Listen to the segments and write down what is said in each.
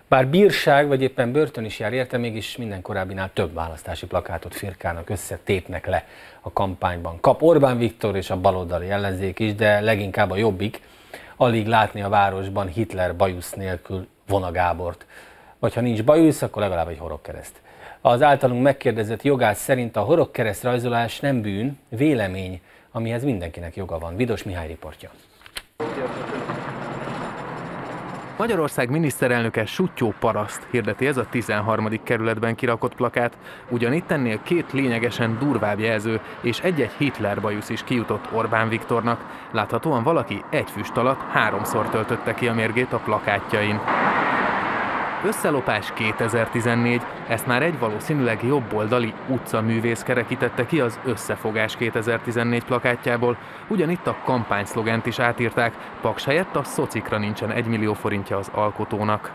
Bár bírság vagy éppen börtön is jár érte, mégis minden korábbinál több választási plakátot firkálnak össze, tépnek le a kampányban. Kap Orbán Viktor és a baloldali ellenzék is, de leginkább a Jobbik. Alig látni a városban Hitler bajusz nélkül Vona Gábort. Vagy ha nincs bajusz, akkor legalább egy horogkereszt. Az általunk megkérdezett jogász szerint a horogkereszt rajzolás nem bűn, vélemény, amihez mindenkinek joga van. Vidos Mihály riportja. Magyarország miniszterelnöke Suttyó paraszt, hirdeti ez a 13. kerületben kirakott plakát. Ugyanitt ennél két lényegesen durvább jelző és egy-egy Hitler bajusz is kijutott Orbán Viktornak. Láthatóan valaki egy füst alatt 3-szor töltötte ki a mérgét a plakátjain. Összelopás 2014, ezt már egy valószínűleg jobboldali utcaművész kerekítette ki az Összefogás 2014 plakátjából. Ugyanitt a kampányszlogent is átírták, Paks helyett a szocikra nincsen 1 millió forintja az alkotónak.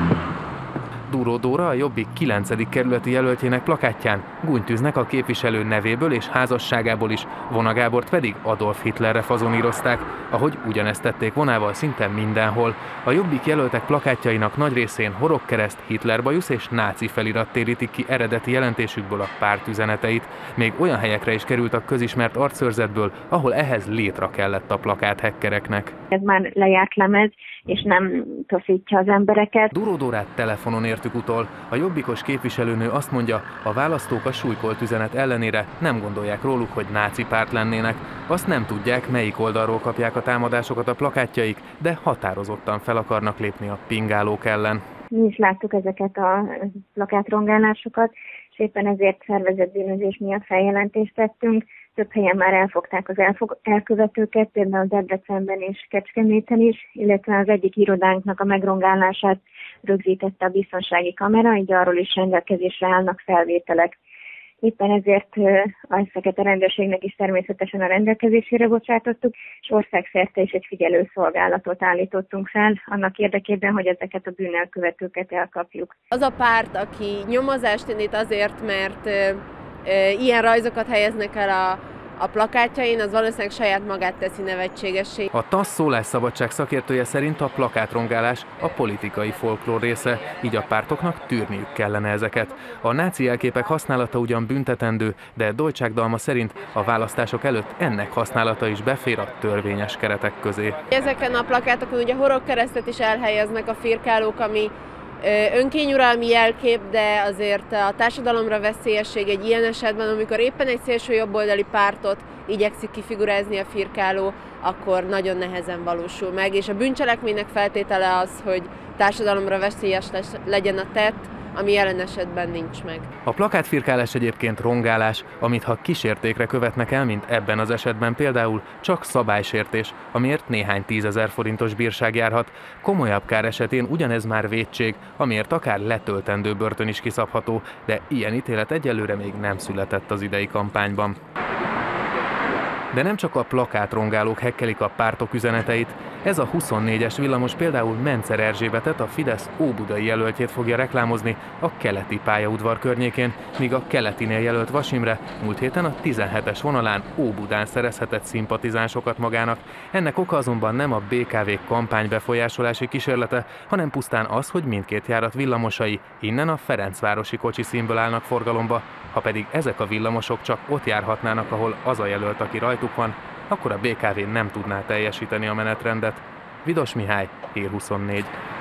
Duró Dóra, a Jobbik 9. kerületi jelöltjének plakátján gúnytűznek a képviselő nevéből és házasságából is, Vona Gábort pedig Adolf Hitlerre fazonírozták, ahogy ugyanezt tették Vonával szinte mindenhol. A Jobbik jelöltek plakátjainak nagy részén horogkereszt, Hitlerbajusz és náci felirat térítik ki eredeti jelentésükből a párt üzeneteit. Még olyan helyekre is került a közismert arcszőrzetből, ahol ehhez létre kellett a plakáthekkereknek. Ez már lejárt lemez, és nem taszítja az embereket. Duró Dórát telefonon értük utol. A jobbikos képviselőnő azt mondja, a választók a súlykolt üzenet ellenére nem gondolják róluk, hogy náci párt lennének. Azt nem tudják, melyik oldalról kapják a támadásokat a plakátjaik, de határozottan fel akarnak lépni a pingálók ellen. Mi is láttuk ezeket a plakátrongálásokat, és éppen ezért szervezett bűnözés miatt feljelentést tettünk. Több helyen már elfogták az elkövetőket, például Debrecenben és Kecskeméten is, illetve az egyik irodánknak a megrongálását rögzítette a biztonsági kamera, így arról is rendelkezésre állnak felvételek. Éppen ezért ezeket a rendőrségnek is természetesen a rendelkezésére bocsátottuk, és országszerte is egy figyelőszolgálatot állítottunk fel, annak érdekében, hogy ezeket a bűnelkövetőket elkapjuk. Az a párt, aki nyomozást indít azért, mert ilyen rajzokat helyeznek el a plakátjain, az valószínűleg saját magát teszi nevetségessé. A TASZ szólásszabadság szakértője szerint a plakátrongálás a politikai folklór része, így a pártoknak tűrniük kellene ezeket. A náci jelképek használata ugyan büntetendő, de Dolcsák Dalma szerint a választások előtt ennek használata is befér a törvényes keretek közé. Ezeken a plakátokon ugye horogkeresztet is elhelyeznek a firkálók, ami önkényuralmi jelkép, de azért a társadalomra veszélyesség egy ilyen esetben, amikor éppen egy szélső jobboldali pártot igyekszik kifigurázni a firkáló, akkor nagyon nehezen valósul meg, és a bűncselekménynek feltétele az, hogy társadalomra veszélyes legyen a tett, ami jelen esetben nincs meg. A plakátfirkálás egyébként rongálás, amit ha kísértékre követnek el, mint ebben az esetben például, csak szabálysértés, amiért néhány 10 000 forintos bírság járhat. Komolyabb kár esetén ugyanez már vétség, amiért akár letöltendő börtön is kiszabható, de ilyen ítélet egyelőre még nem született az idei kampányban. De nem csak a plakátrongálók hekkelik a pártok üzeneteit. Ez a 24-es villamos például Mencer Erzsébetet, a Fidesz óbudai jelöltjét fogja reklámozni a keleti pályaudvar környékén, míg a keletinél jelölt Vas Imre múlt héten a 17-es vonalán Óbudán szerezhetett szimpatizánsokat magának. Ennek oka azonban nem a BKV kampánybefolyásolási kísérlete, hanem pusztán az, hogy mindkét járat villamosai innen a Ferencvárosi kocsiszínből állnak forgalomba. Ha pedig ezek a villamosok csak ott járhatnának, ahol az a jelölt, aki rajtuk van, akkor a BKV nem tudná teljesíteni a menetrendet. Vidos Mihály, Hír 24.